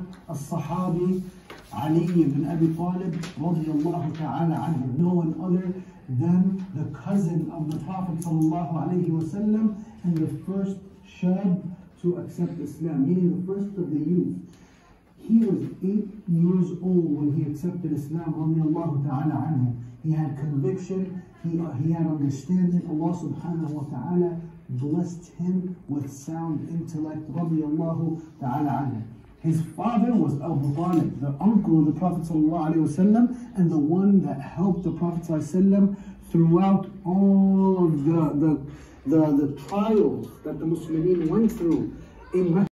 الصحابي Ali ibn Abi Talib radiyallahu ta'ala anhu, no one other than the cousin of the Prophet sallallahu alayhi wasallam and the first shab to accept Islam, meaning the first of the youth. He was 8 years old when he accepted Islam radiyallahu ta'ala anhu. He had conviction, he had understanding. Allah subhanahu wa ta'ala blessed him with sound intellect radiyallahu ta'ala anhu. His father was Abu Talib, the uncle of the Prophet ﷺ, and the one that helped the Prophet ﷺ throughout all of the trials that the Muslimin went through in Mecca.